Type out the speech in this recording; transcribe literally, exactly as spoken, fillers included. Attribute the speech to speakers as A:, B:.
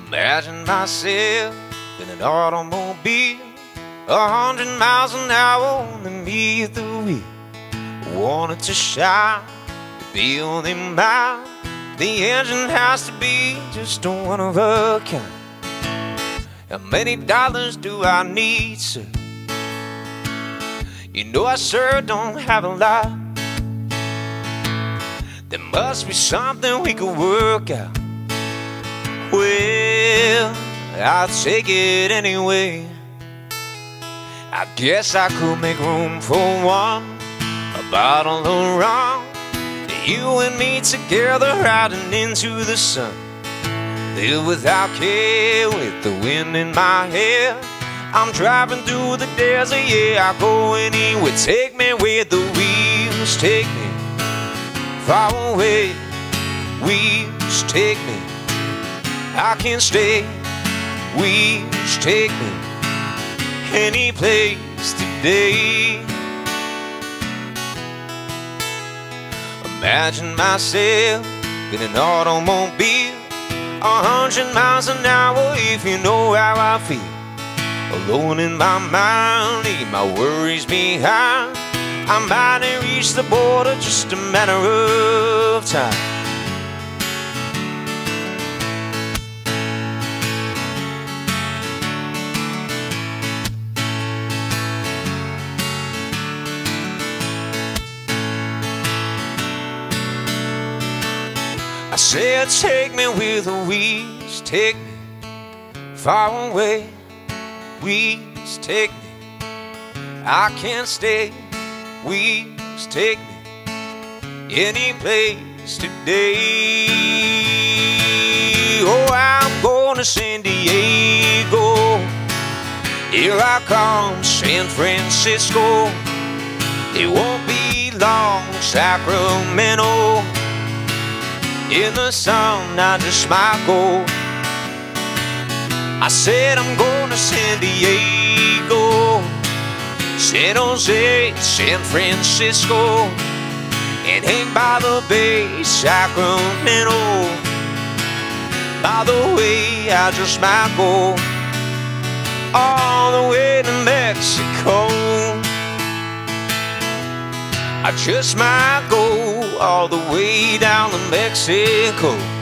A: Imagine myself in an automobile, a hundred miles an hour underneath the wheel. Wanted to shine, to feel them mine. The engine has to be just a one of a kind. How many dollars do I need, sir? You know I sure don't have a lot. There must be something we could work out. Well, I'll take it anyway. I guess I could make room for one, a bottle of rum, you and me together riding into the sun. Live without care with the wind in my hair. I'm driving through the desert, yeah, I go anywhere. Take me where the wheels take me, far away. Wheels take me, I can't stay. Wheels take me any place today. Imagine myself in an automobile, a hundred miles an hour, if you know how I feel. Alone in my mind, leave my worries behind. I might have reached the border, just a matter of time. I said, take me where the wheels take me, far away. Wheels take me, I can't stay. Wheels take me any place today. Oh, I'm going to San Diego. Here I come, San Francisco. It won't be long, Sacramento. In the sun, I just might go. I said I'm going to San Diego, San Jose, San Francisco, and hang by the bay, Sacramento. By the way, I just might go all the way to Mexico. I just might go all the way down to Mexico.